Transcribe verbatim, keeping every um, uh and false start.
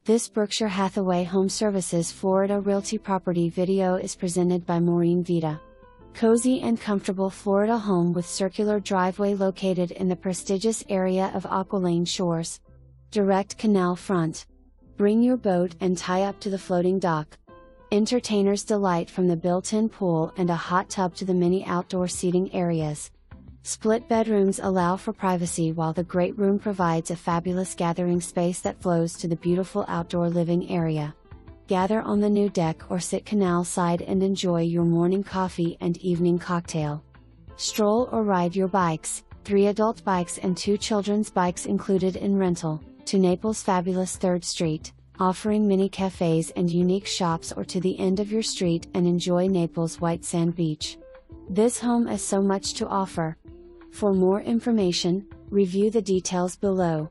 This Berkshire Hathaway HomeServices Florida Realty property video is presented by Maureen Vita. Cozy and comfortable Florida home with circular driveway located in the prestigious area of Aqualane Shores. Direct canal front. Bring your boat and tie up to the floating dock. Entertainers delight from the built-in pool and a hot tub to the many outdoor seating areas. Split bedrooms allow for privacy while the great room provides a fabulous gathering space that flows to the beautiful outdoor living area. Gather on the new deck or sit canal side and enjoy your morning coffee and evening cocktail. Stroll or ride your bikes, three adult bikes and two children's bikes included in rental, to Naples' fabulous third Street, offering many cafes and unique shops, or to the end of your street and enjoy Naples' white sand beach. This home has so much to offer. For more information, review the details below.